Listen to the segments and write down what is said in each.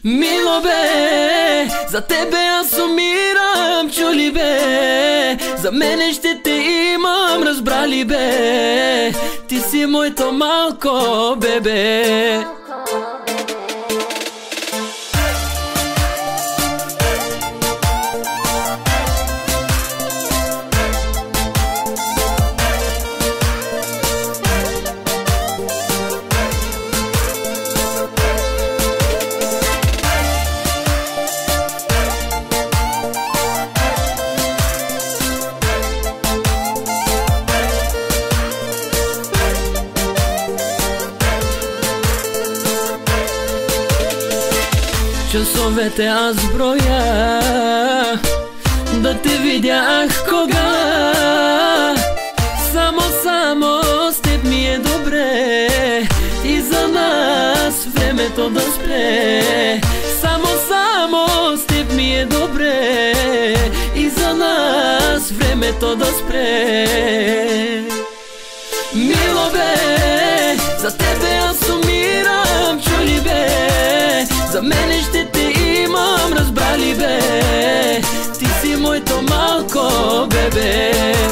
Мило бе, за тебе аз умирам, чули бе. За мене ще те имам, разбрали бе. Ти си моето малко бебе. Часовете аз броя да те видях кога. Само с теб ми е добре и за нас времето да спре. Само с теб ми е добре и за нас времето да спре. Мило бе, за тебе аз умирам, чули бе. За мене ще те имам, разбрали бе. Ти си моето малко бебе.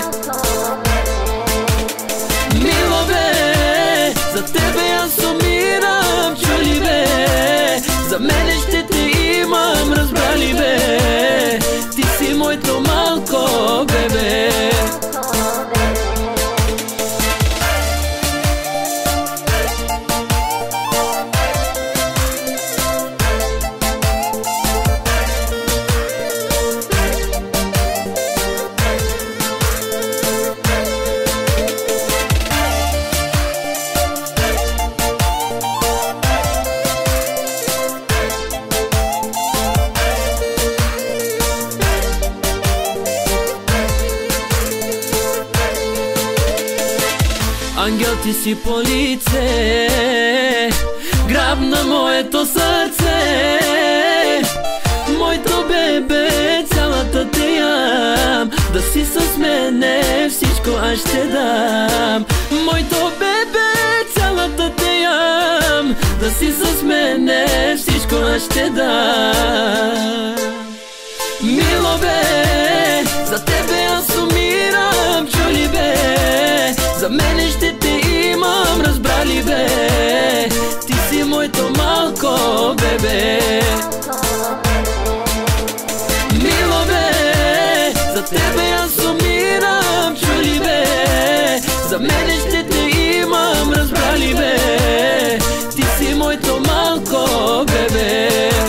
Мило бе, за тебе аз умирам, чули бе. За мене ще те имам, разбрали бе. Ти си моето малко бебе. Ангел ти си по лице, граб на моето сърце. Моето бебе, цялата те ям. Да си с мене, всичко аз ще дам. Моето бебе, цялата те ям. Да си с мене, всичко аз ще дам. Мило бе, за тебе аз умирам, чули бе. За мене ще те имам, разбрали бе. Ти си моето малко бебе. Мило бе, за тебе аз умирам, чули бе. За мене ще те имам, разбрали бе. Ти си моето малко бебе.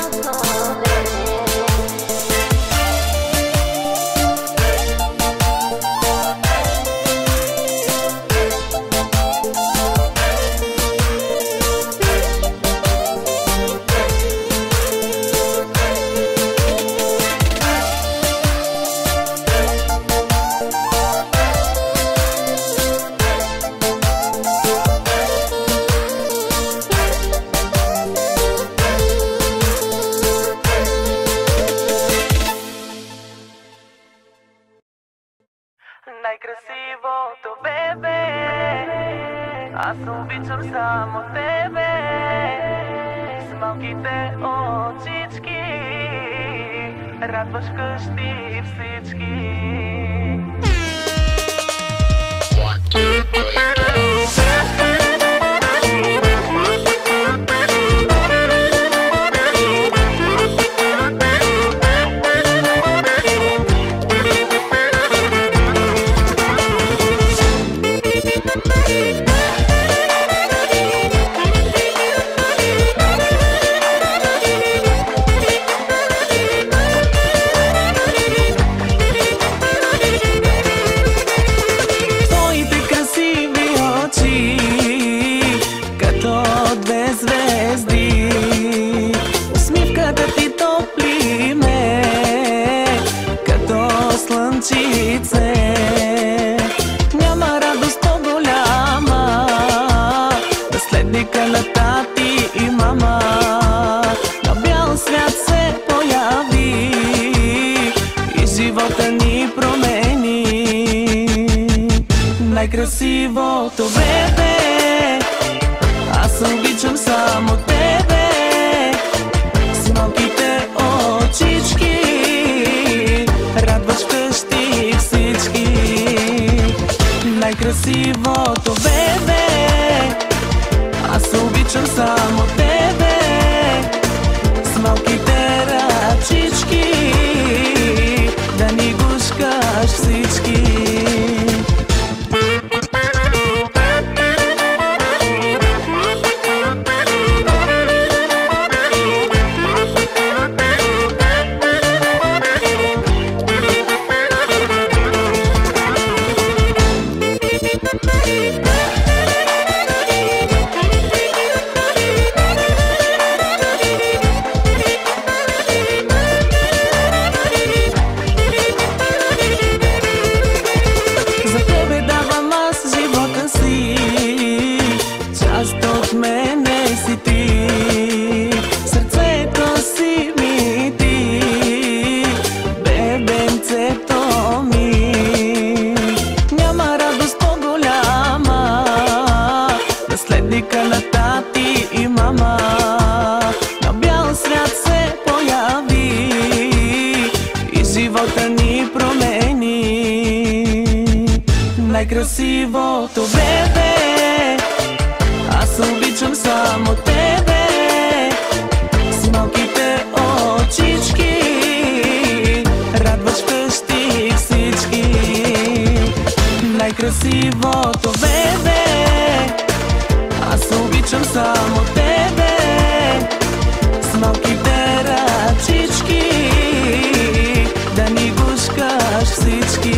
Най-красивото бебе, аз обичам само тебе. С малките очички радваш къщи всички. Няма радост по-голяма да следи калата ти и мама. На бял свят се появи и живота ни промени. Най-красивото бебе, аз обичам само тебе. С най-красивото бебе. Аз обичам само тебе, с малките ръчички да ни гушкаш всички. Най-красивото бебе, аз обичам само тебе, с малките очички радваш вкъщи всички. Най-красивото бебе, аз обичам само тебе, с малките ръчички да ни гушкаш всички.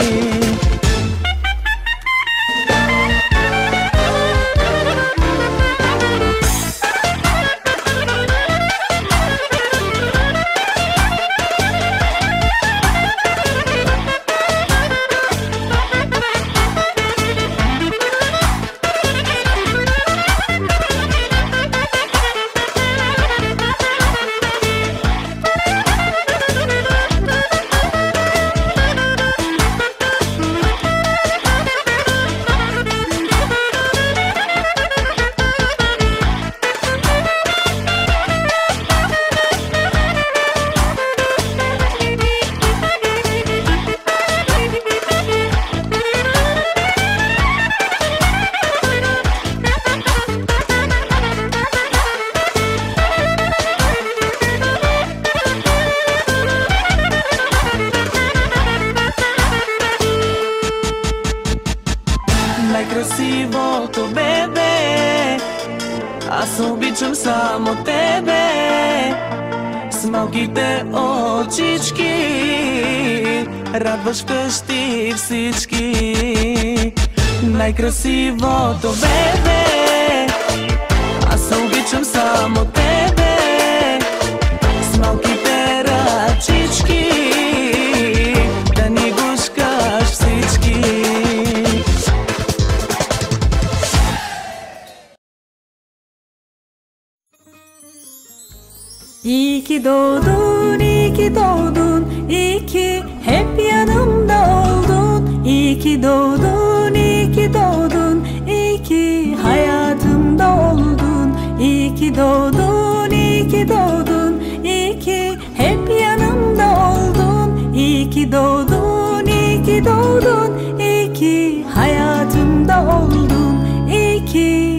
Най-красивото бебе, аз обичам само тебе, с малките очички радваш вкъщи всички. Най-красивото бебе, аз обичам само тебе, с малките ръчички да ни гушкаш всички. İyi ki doğdun, iyi ki doğdun, iyi ki hep yanımda oldun. İyi ki doğdun, iyi ki doğdun, iyi ki hayatımda oldun. İyi ki doğdun, iyi ki doğdun, iyi ki hep yanımda oldun. İyi ki doğdun, iyi ki doğdun, iyi ki hayatımda oldun. İyi ki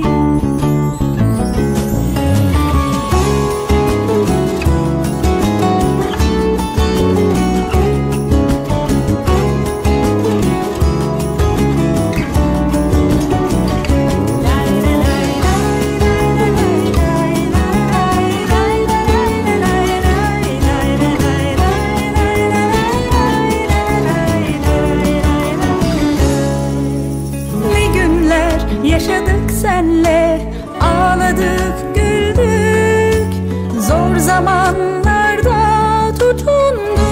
yaşadık senle, ağladık, güldük, zor zamanlarda tutunduk.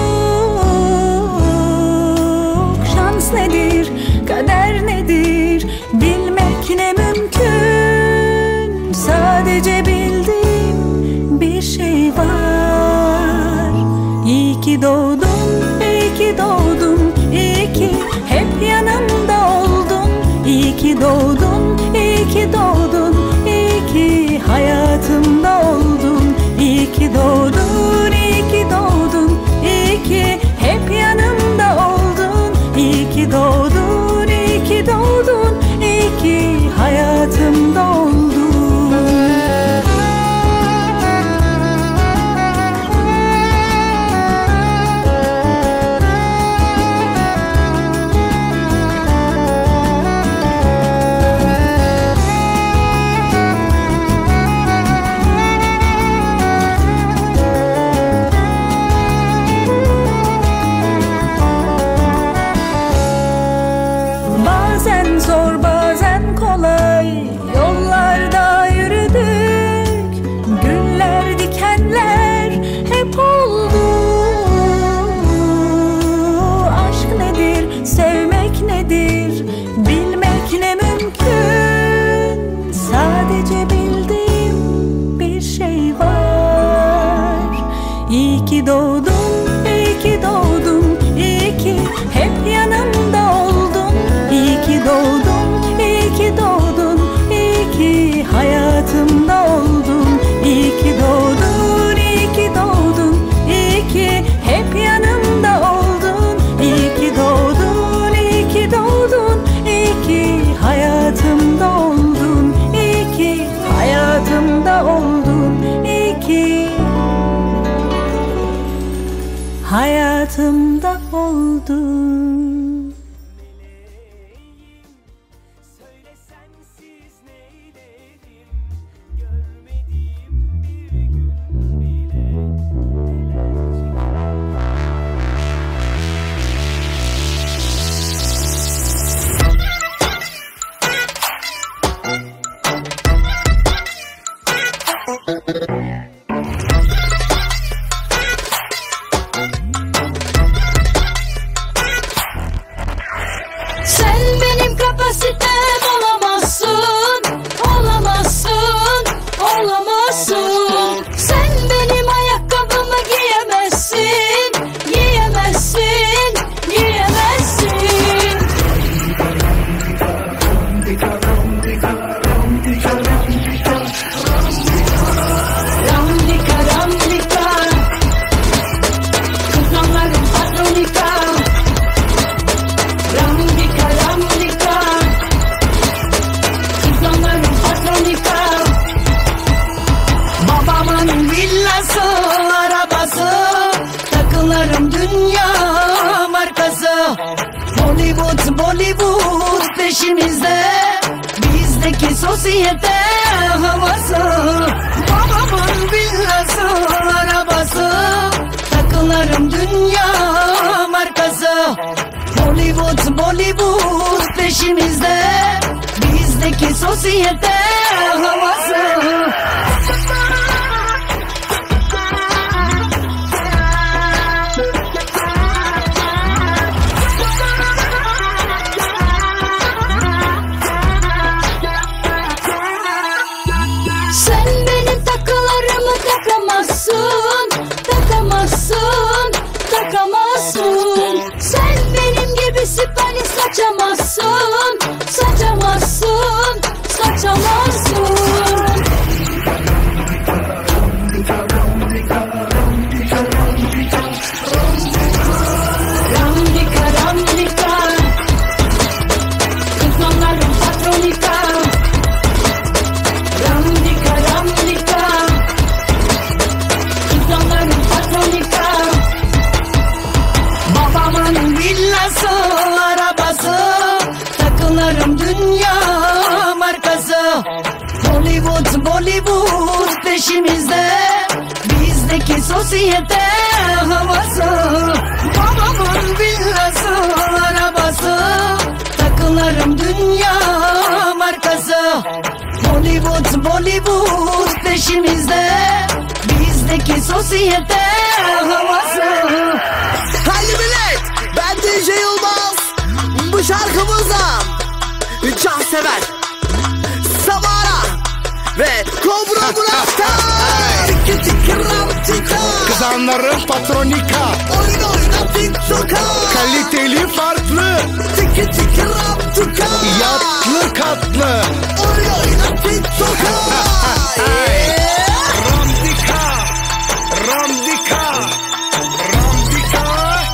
Şans nedir, kader nedir, bilmek ne mümkün. Sadece bildiğim bir şey var. İyi ki doğdun, iyi ki doğdun, iyi ki hep yanımda oldun. İyi ki doğdun, iyi ki doğdun, iyi ki hayatımda oldun. İyi ki doğdun, iyi ki doğdun, iyi ki hep yanımda oldun. İyi ki doğdun, iyi ki doğdun. ki doğdun, iyi ki doğdun, iyi ki hep yanımda oldun. İyi ki doğdun, iyi ki doğdun, iyi ki hayatımda oldun. İyi ki doğdun, iyi ki doğdun, iyi ki hep yanımda oldun. İyi ki doğdun, iyi ki doğdun, iyi ki hayatımda oldun. İyi ki hayatımda oldun, iyi ki hayatımda oldun. Sen benim kapasitem olamazsın, olamazsın, olamazsın. Sen benim ayakkabımı giyemezsin, giyemezsin, giyemezsin. Ramdika ramdika, kızanların patronika. Ramdika ramdika, kızanların patronika. Babamın villası, arabası, takılarım dünya markası. Hollywood, Bollywood peşimizde, bizdeki sosyete havası. Babamın villası, arabası, takılarım dünya markası. Hollywood, Bollywood peşimizde, bizdeki sosyete havası. Sen benim takılarımı takamazsın, takamazsın, takamazsın. Sen benim gibi sipariş saçamazsın, saçamazsın, saçamazsın. Ramdika ramdika, kızanların patronika. Ramdika ramdika, kızanların patronika. Babamın villası, arabası, takılarım dünya markası. Hollywood, Bollywood peşimizde, bizdeki sosyete havası. Babamın villası, arabası, takılarım dünya markası. Hollywood, Bollywood peşimizde, bizdeki sosyete havası. Haydi millet, ben DJ Yılmaz. Bu şarkımızda Cansever, Samara ve Kobra Murat'ta. Kızanların patronika, Oyun oyna TikTok'a. kaliteli farklı, yatlı katlı. Oyun oyna TikTok'a. Ramdika, Ramdika, Ramdika.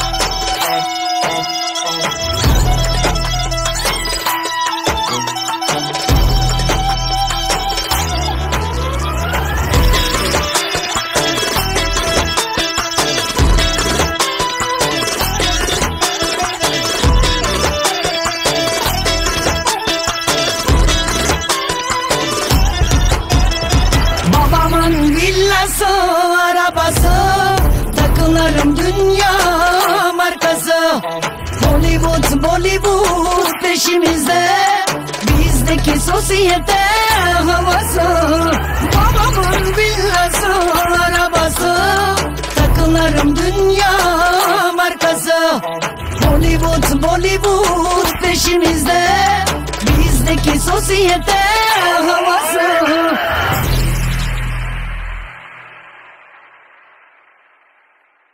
Babamın villası, arabası, takılarım dünya markası. Hollywood, Bollywood peşimizde, bizdeki sosyete havası. Babamın villası, arabası, takılarım dünya markası. Hollywood, Bollywood peşimizde, bizdeki sosyete havası.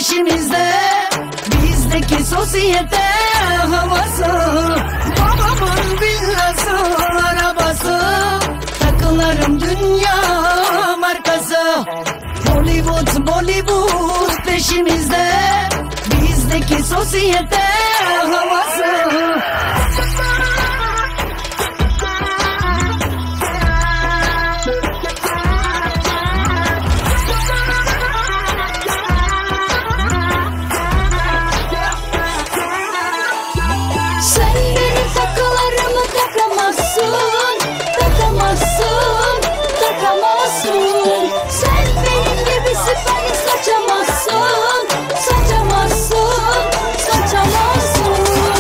peşimizde. Bizdeki sosyete havası, babamın villası, arabası, takılarım dünya markası. Bollywood, Bollywood peşimizde. Bizdeki sosyete havası. Sen benim takılarımı takamazsın, takamazsın, takamazsın. Sen benim gibi sipariş saçamazsın, saçamazsın, saçamazsın.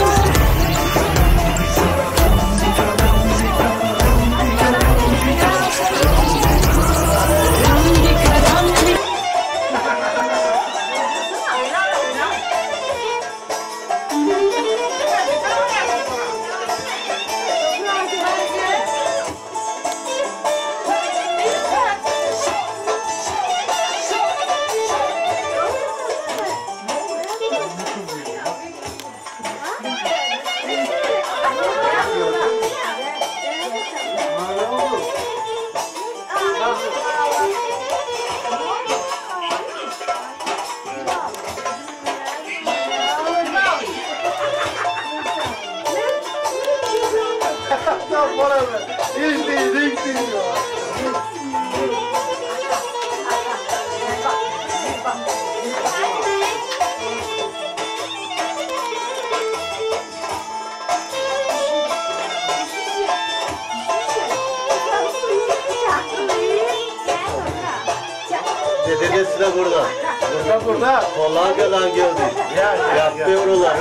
Dedesi de burada. Burada. Hollanda'dan geldi. Yaktı oraları.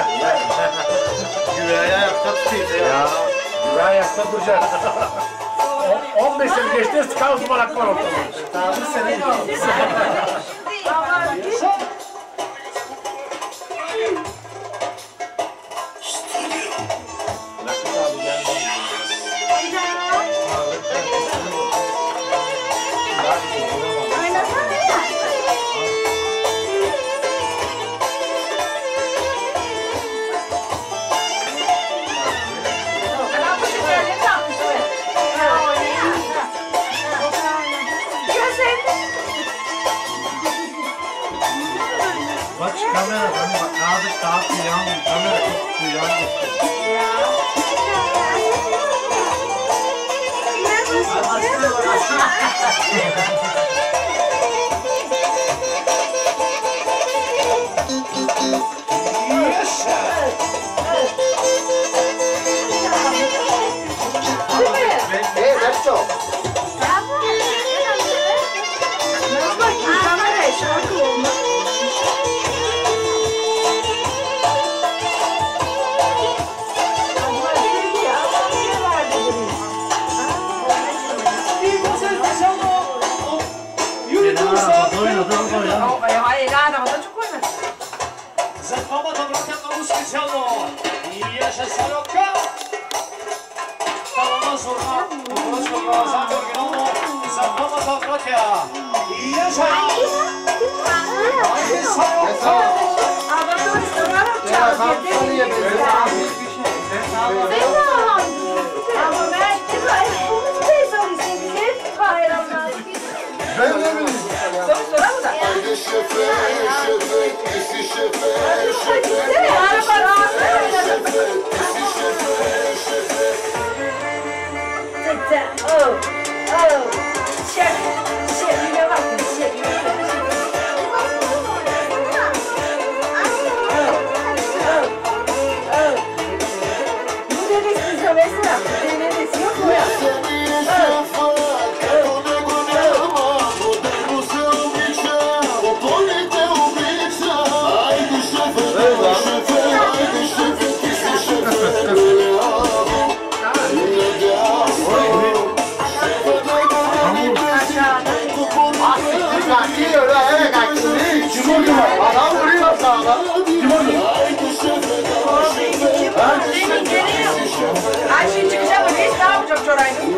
Güveyi ayakta tutayım. Güveyi ayakta duracak. 15 sene geçti, sıkan uzman hakkı var ortada. Daha bir sene. Bak şu kamera, bak kağıdı dağıtıyor, kamera tutuyor.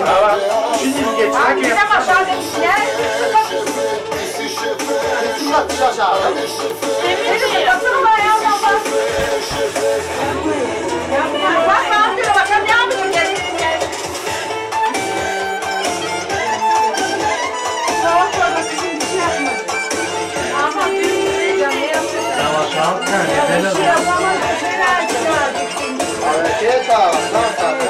Şimdi geç. Abi sen aşağıda gel. Koş aşağı. Bak ne yapıyor bakalım ne yapıyor gel. Soğuk baba kızım bir şey yapmadı. Ama bir canı yapıyor. Yavaş al. Bir şey yapamaz. Bir şey verdi. Hareket al. Tamam.